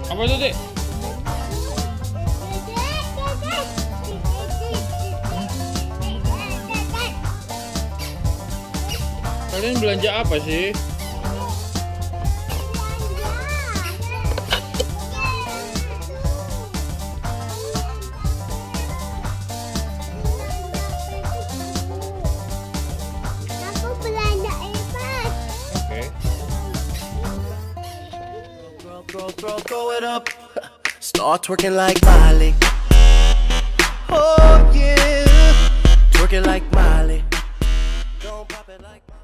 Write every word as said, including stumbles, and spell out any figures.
Apa itu, Dek? Kalian belanja apa sih? Aku belanja iPad. Oke. Throw, throw, throw, throw it up. Start twerking like Miley. Oh yeah, twerking like Miley. Don't pop it like Miley.